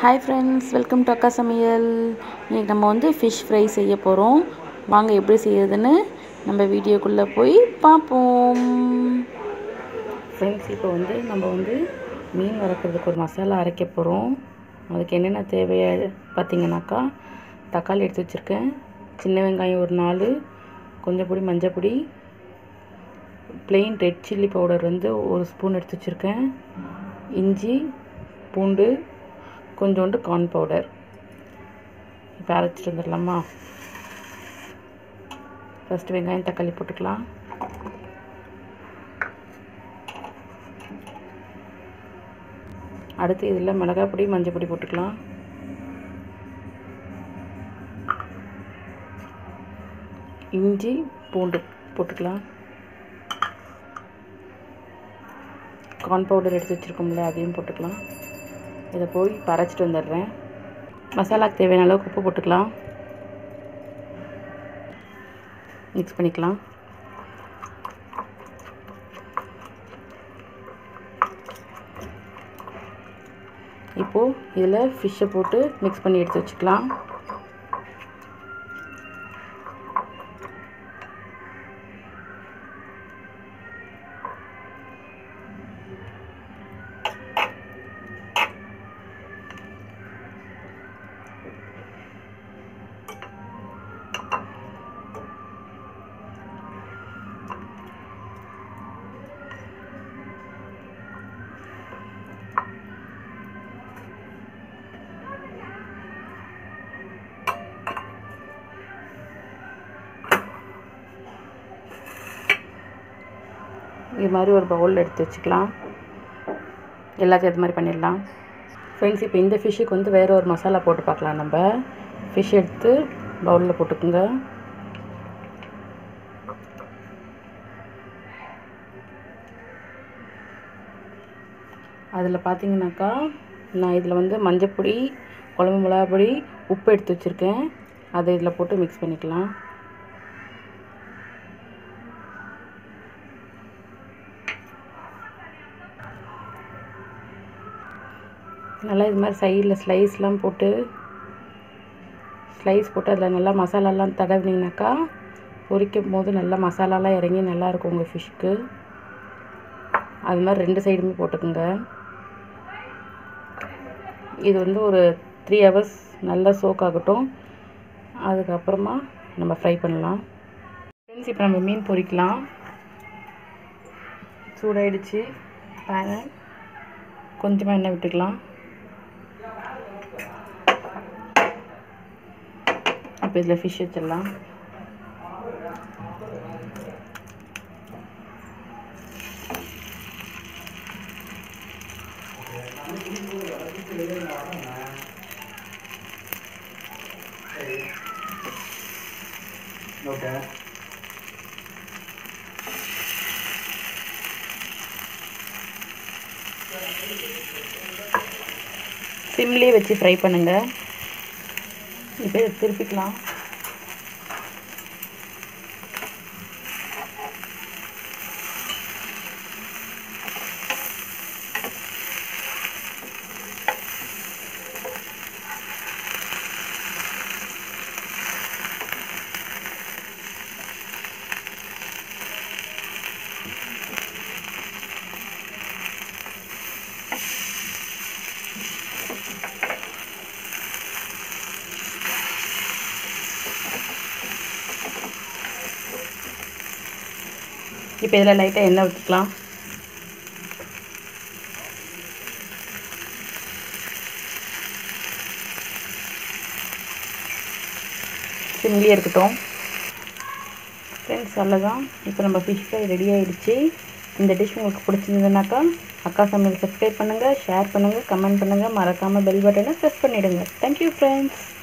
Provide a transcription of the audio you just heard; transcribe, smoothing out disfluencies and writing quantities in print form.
Hi friends, welcome to அக்கா சமையல். இன்றைக்கி நம்ம வந்து ஃபிஷ் ஃப்ரை செய்ய போகிறோம். வாங்க எப்படி செய்யறதுன்னு நம்ம வீடியோக்குள்ளே போய் பார்ப்போம். ஃப்ரெண்ட்ஸ், இப்போ வந்து நம்ம வந்து மீன் வறுக்கிறதுக்கு ஒரு மசாலா அரைக்க போகிறோம். அதுக்கு என்னென்ன தேவையா பார்த்தீங்கன்னாக்கா, தக்காளி எடுத்து வச்சுருக்கேன், சின்ன வெங்காயம் ஒரு 4, கொஞ்சம் பொடி மஞ்சள் பொடி, ப்ளெயின் ரெட் சில்லி பவுடர் வந்து 1 ஸ்பூன் எடுத்து வச்சுருக்கேன், இஞ்சி பூண்டு, கொஞ்சோண்டு கார்ன் பவுடர். இப்போ அரைச்சிட்டு வந்துடலாமா? ஃபஸ்ட்டு வெங்காயம் தக்காளி போட்டுக்கலாம். அடுத்து இதில் மிளகாய் பொடி மஞ்சள் பொடி போட்டுக்கலாம். இஞ்சி பூண்டு போட்டுக்கலாம். கார்ன் பவுடர் எடுத்து வச்சுருக்கோம்ல, அதையும் போட்டுக்கலாம். இதை போய் அரைச்சிட்டு வந்துடுறேன். மசாலாக்கு தேவையான அளவுக்கு உப்பு போட்டுக்கலாம். மிக்ஸ் பண்ணிக்கலாம். இப்போது இதில் ஃபிஷ்ஷை போட்டு மிக்ஸ் பண்ணி எடுத்து வச்சுக்கலாம். இது மாதிரி ஒரு பவுலில் எடுத்து வச்சுக்கலாம். எல்லாத்தையும் அது மாதிரி பண்ணிடலாம். ஃப்ரெண்ட்ஸ், இப்போ இந்த ஃபிஷ்ஷுக்கு வந்து வேறு ஒரு மசாலா போட்டு பார்க்கலாம். நம்ம ஃபிஷ் எடுத்து பவுலில் போட்டுக்குங்க. அதில் பார்த்தீங்கன்னாக்கா, நான் இதில் வந்து மஞ்சப்பொடி, குழம்பு மிளகாய் பொடி, உப்பு எடுத்து வச்சுருக்கேன். அதை இதில் போட்டு மிக்ஸ் பண்ணிக்கலாம். நல்லா இது மாதிரி சைடில் ஸ்லைஸ் போட்டு அதில் நல்லா மசாலாலாம் தடவினீங்கனாக்கா, பொரிக்கும் போது நல்லா மசாலாலாம் இறங்கி நல்லாயிருக்கும் உங்கள் ஃபிஷ்க்கு. அது மாதிரி 2 சைடுமே போட்டுக்குங்க. இது வந்து ஒரு 3 ஹவர்ஸ் நல்லா சோக் ஆகட்டும். அதுக்கப்புறமா நம்ம ஃப்ரை பண்ணலாம். ஃப்ரெண்ட்ஸ், இப்போ நம்ம மீன் பொரிக்கலாம். சூடாயிடுச்சு பேனு. கொஞ்சமாக எண்ணெய் விட்டுக்கலாம். இப்போ இதில் ஃபிஷ் வச்சிடலாம். ஓகே, சிம்லேயே வச்சு ஃப்ரை பண்ணுங்கள். இப்போ திருப்பிக்கலாம். இப்போ இதில் லைட்டாக எண்ணெய் ஊற்றிக்கலாம். சிம்லேயே இருக்கட்டும். ஃப்ரெண்ட்ஸ், அவ்வளோதான். இப்போ நம்ம ஃபிஷ் ஃப்ரை ரெடி ஆகிடுச்சு. இந்த டிஷ் உங்களுக்கு பிடிச்சிருந்ததுனாக்கா அக்கா சமையல் சப்ஸ்கிரைப் பண்ணுங்கள், ஷேர் பண்ணுங்கள், கமெண்ட் பண்ணுங்கள். மறக்காமல் பெல் பட்டனை ப்ரெஸ் பண்ணிவிடுங்க. Thank you friends.